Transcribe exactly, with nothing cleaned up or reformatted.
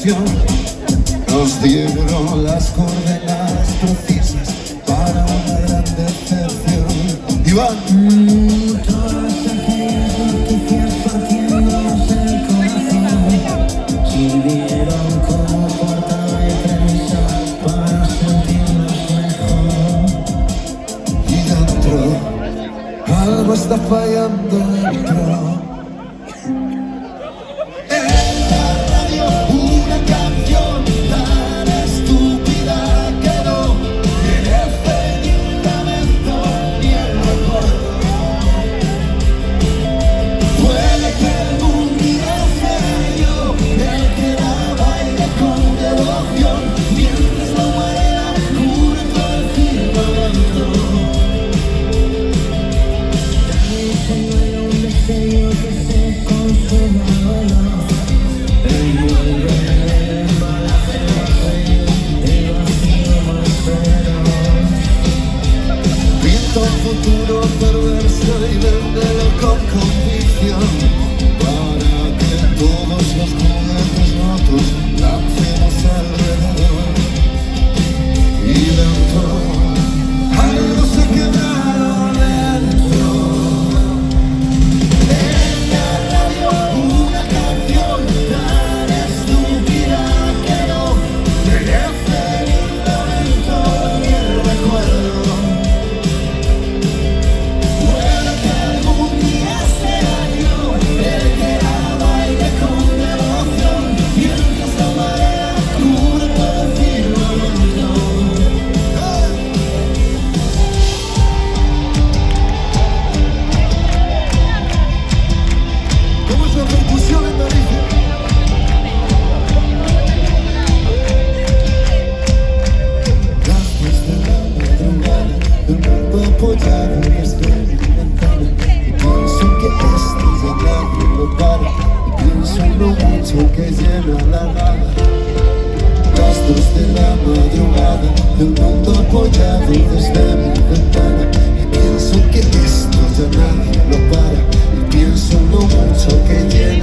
canción. Nos dieron las coordenadas precisas para una gran decepción. Iván. Mm, todas aquellas noticias partiéndonos el corazón sirvieron como portada de prensa para sentirnos mejor. Y dentro algo está fallando dentro. Futuro perverso y véndelo con convicción para que todos los juguetes rotos lancemos alrededor. Y dentro algo se quedaron dentro. En la radio una canción tan estúpida que no merece ni un lamento ni el recuerdo. Apoyado desde mi ventana y pienso que esto ya nadie lo para y pienso en lo mucho que llena la nada. Rastros de la madrugada, el mundo apoyado desde mi ventana y pienso que esto ya nadie lo para y pienso en lo mucho que llena